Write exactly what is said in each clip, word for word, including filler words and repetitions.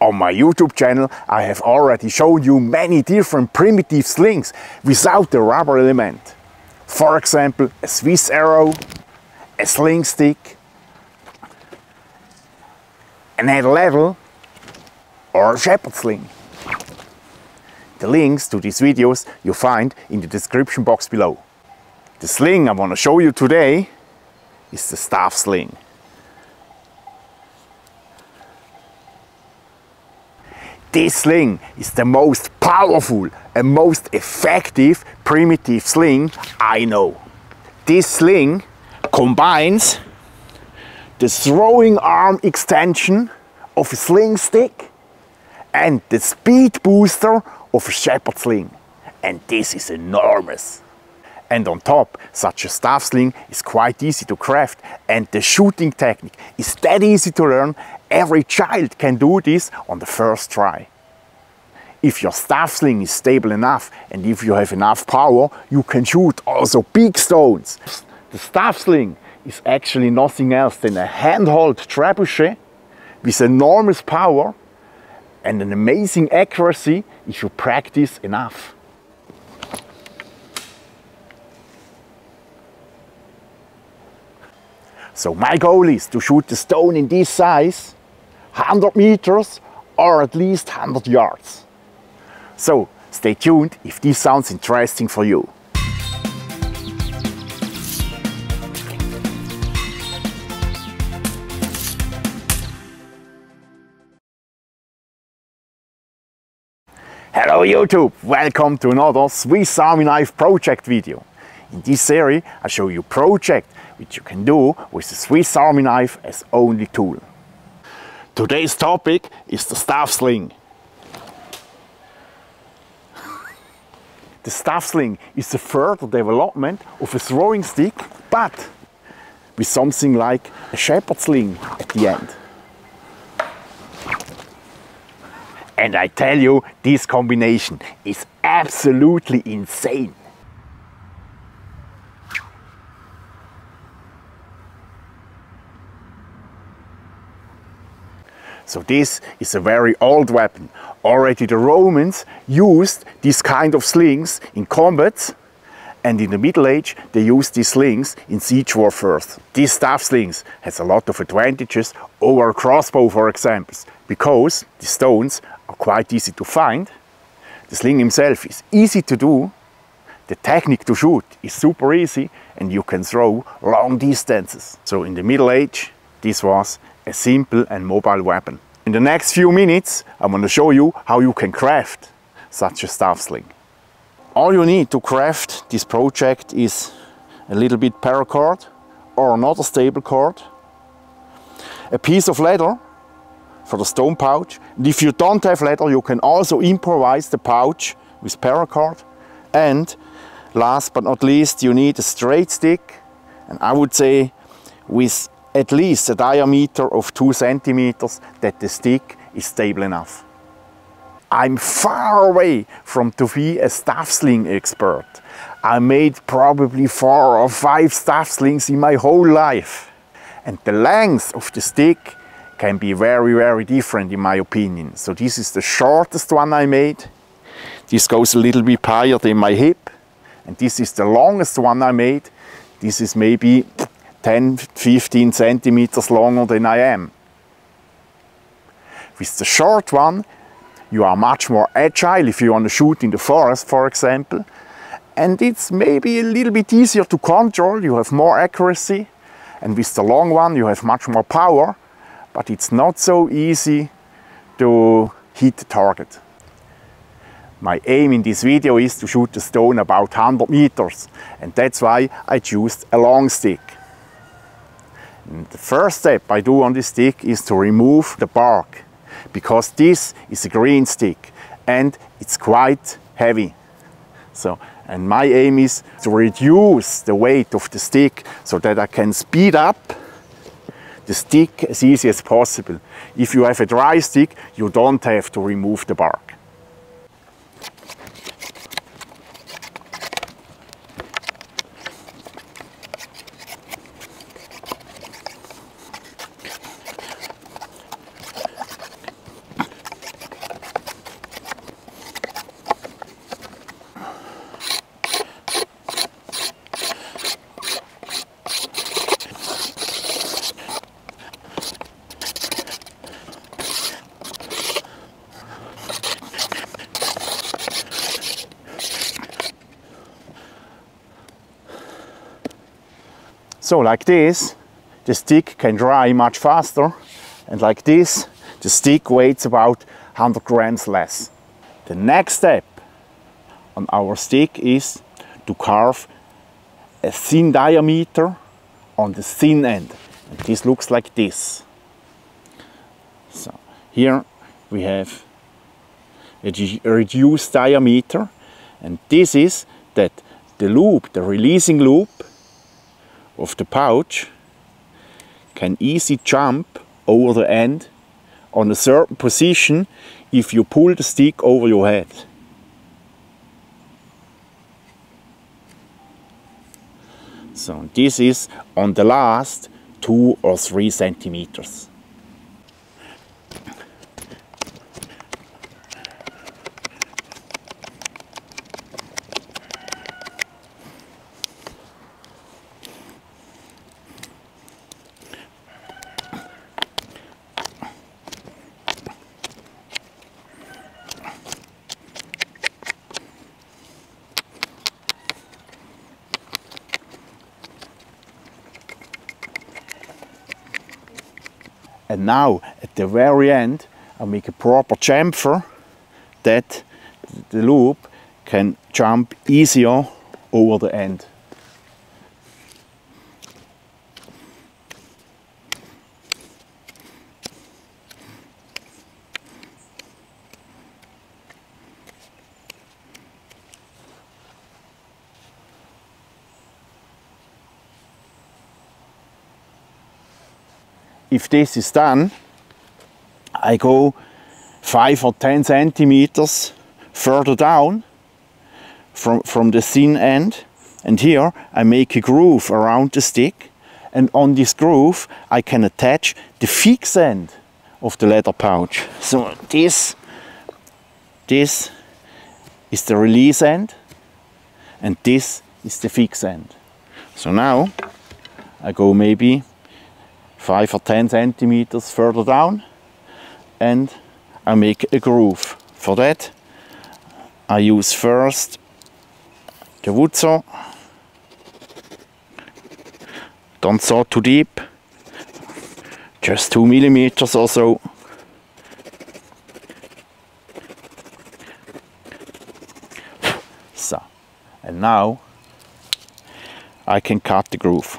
On my YouTube channel I have already shown you many different primitive slings without the rubber element. For example, a Swiss arrow, a sling stick, an head level or a shepherd sling. The links to these videos you find in the description box below. The sling I want to show you today is the staff sling. This sling is the most powerful and most effective primitive sling I know. This sling combines the throwing arm extension of a sling stick and the speed booster of a shepherd sling. And this is enormous. And on top, such a staff sling is quite easy to craft, and the shooting technique is that easy to learn. Every child can do this on the first try. If your staff sling is stable enough and if you have enough power, you can shoot also big stones. The staff sling is actually nothing else than a handheld trebuchet with enormous power and an amazing accuracy if you practice enough. So my goal is to shoot the stone in this size, one hundred meters or at least one hundred yards. So stay tuned if this sounds interesting for you. Hello YouTube, welcome to another Swiss Army knife project video. In this series I show you project which you can do with the Swiss Army knife as only tool. Today's topic is the staff sling. The staff sling is a further development of a throwing stick, but with something like a shepherd sling at the end. And I tell you, this combination is absolutely insane. So this is a very old weapon. Already the Romans used this kind of slings in combats, and in the Middle Age they used these slings in siege warfare. This staff slings has a lot of advantages over a crossbow, for example, because the stones are quite easy to find, the sling himself is easy to do, the technique to shoot is super easy, and you can throw long distances. So in the Middle Age this was a simple and mobile weapon. In the next few minutes I'm going to show you how you can craft such a staff sling. All you need to craft this project is a little bit paracord or another stable cord, a piece of leather for the stone pouch, and if you don't have leather you can also improvise the pouch with paracord, and last but not least you need a straight stick, and I would say with at least a diameter of two centimeters that the stick is stable enough. I'm far away from to be a staff sling expert. I made probably four or five staff slings in my whole life. And the length of the stick can be very, very different in my opinion. So this is the shortest one I made. This goes a little bit higher than my hip. And this is the longest one I made. This is maybe ten to fifteen centimeters longer than I am. With the short one you are much more agile if you want to shoot in the forest, for example, and it's maybe a little bit easier to control, you have more accuracy, and with the long one you have much more power, but it's not so easy to hit the target. My aim in this video is to shoot the stone about one hundred meters, and that's why I chose a long stick. And the first step I do on this stick is to remove the bark, because this is a green stick and it's quite heavy. So, and my aim is to reduce the weight of the stick so that I can speed up the stick as easy as possible. If you have a dry stick, you don't have to remove the bark. So like this, the stick can dry much faster, and like this, the stick weighs about one hundred grams less. The next step on our stick is to carve a thin diameter on the thin end. And this looks like this. So here we have a reduced diameter, and this is that the loop, the releasing loop of the pouch, can easily jump over the end on a certain position if you pull the stick over your head. So this is on the last two or three centimeters. And now, at the very end, I make a proper chamfer that the loop can jump easier over the end. If this is done, I go five or ten centimeters further down from, from the thin end, and here I make a groove around the stick, and on this groove I can attach the fixed end of the leather pouch. So this, this is the release end, and this is the fixed end. So now I go maybe five or ten centimeters further down, and I make a groove. For that I use first the wood saw. Don't saw too deep, just two millimeters or so. So, and now I can cut the groove.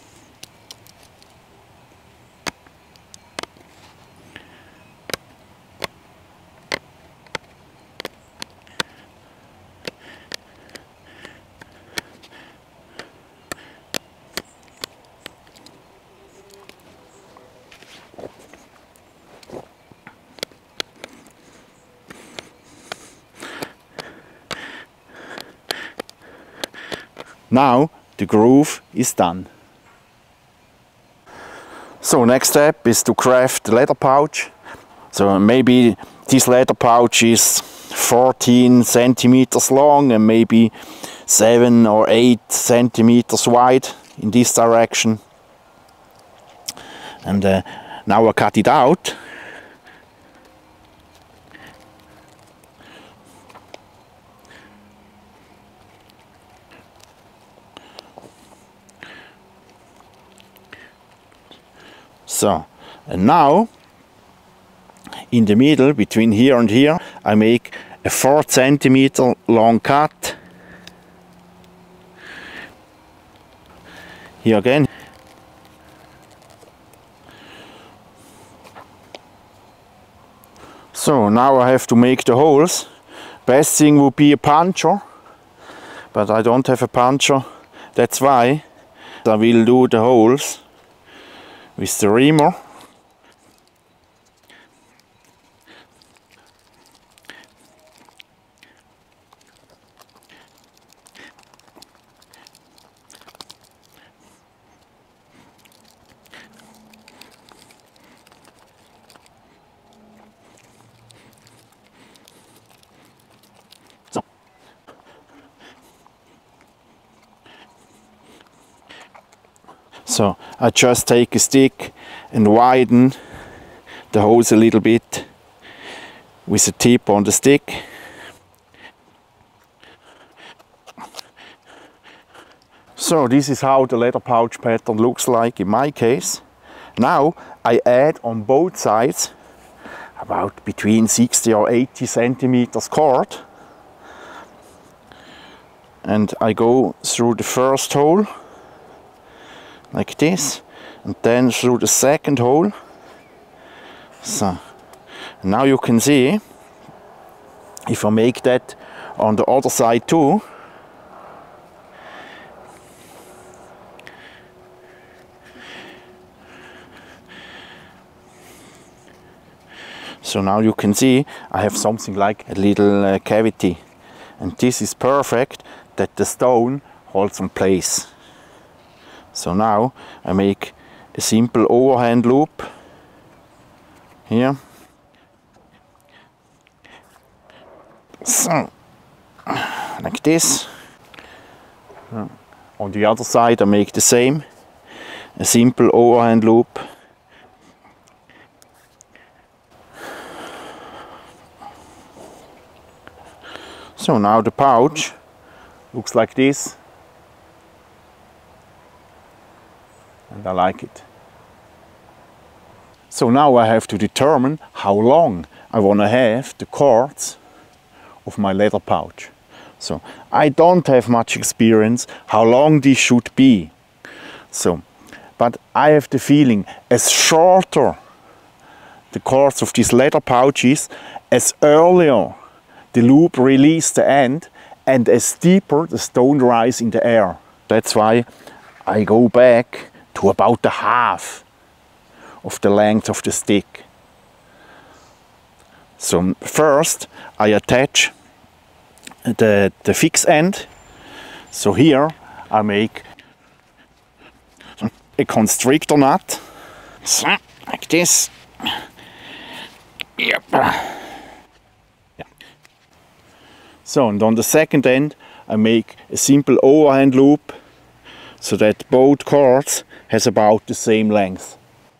Now the groove is done. So next step is to craft the leather pouch. So maybe this leather pouch is fourteen centimeters long and maybe seven or eight centimeters wide in this direction. And uh, now I cut it out. So, and now, in the middle, between here and here, I make a four centimeter long cut. Here again. So, now I have to make the holes. Best thing would be a puncher, but I don't have a puncher. That's why I will do the holes with the reamer. So. So I just take a stick and widen the holes a little bit with a tip on the stick. So this is how the leather pouch pattern looks like in my case. Now I add on both sides about between sixty or eighty centimeters cord, and I go through the first hole like this, and then through the second hole. So now you can see, if I make that on the other side too, so now you can see I have something like a little uh, cavity, and this is perfect that the stone holds in place. So now I make a simple overhand loop here. So, like this. On the other side I make the same, a simple overhand loop. So now the pouch looks like this, and I like it. So now I have to determine how long I want to have the cords of my leather pouch. So I don't have much experience how long this should be. So, but I have the feeling as shorter the cords of these leather pouches, as earlier the loop releases the end, and as steeper the stone rise in the air. That's why I go back to about the half of the length of the stick. So first I attach the, the fixed end. So here I make a constrictor nut, so, like this. Yep. So, and on the second end I make a simple overhand loop so that both cords has about the same length.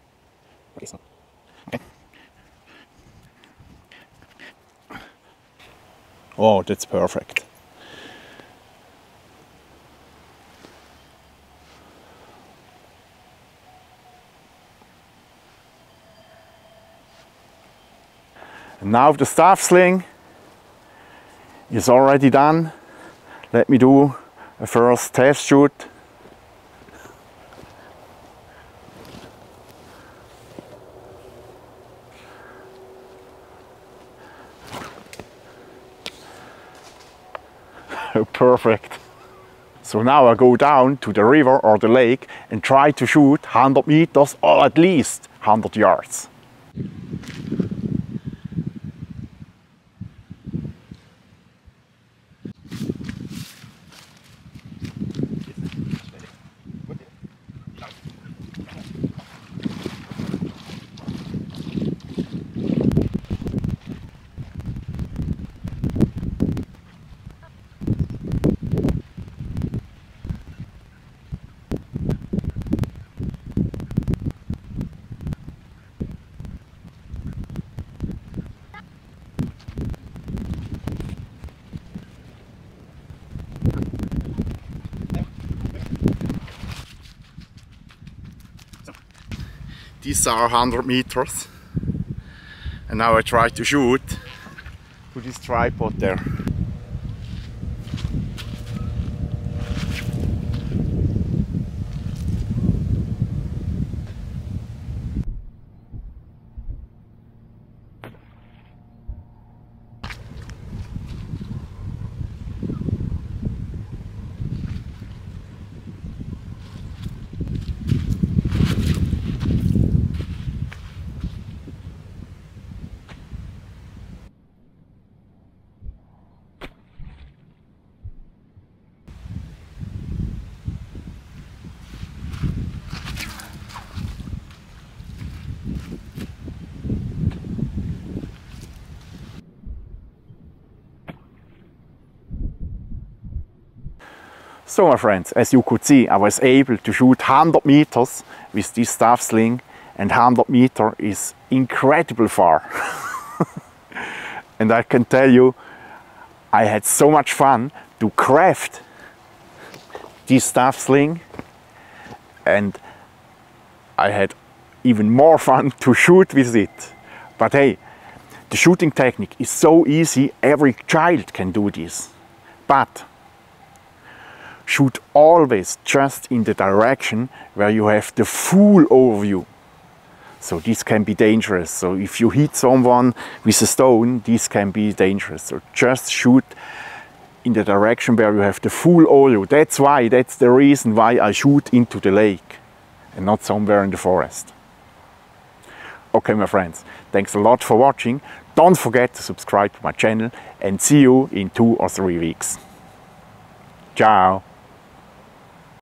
Okay. Oh, that's perfect. And now the staff sling is already done. Let me do a first test shoot. Perfect. So now I go down to the river or the lake and try to shoot one hundred meters or at least one hundred yards. These are one hundred meters, and now I try to shoot to this tripod there. So my friends, as you could see, I was able to shoot one hundred meters with this staff sling, and one hundred meter is incredibly far. And I can tell you, I had so much fun to craft this staff sling, and I had even more fun to shoot with it. But hey, the shooting technique is so easy, every child can do this. But shoot always just in the direction where you have the full overview. So this can be dangerous. So if you hit someone with a stone, this can be dangerous. So just shoot in the direction where you have the full overview. That's why, that's the reason why I shoot into the lake and not somewhere in the forest. Okay, my friends, thanks a lot for watching. Don't forget to subscribe to my channel and see you in two or three weeks. Ciao!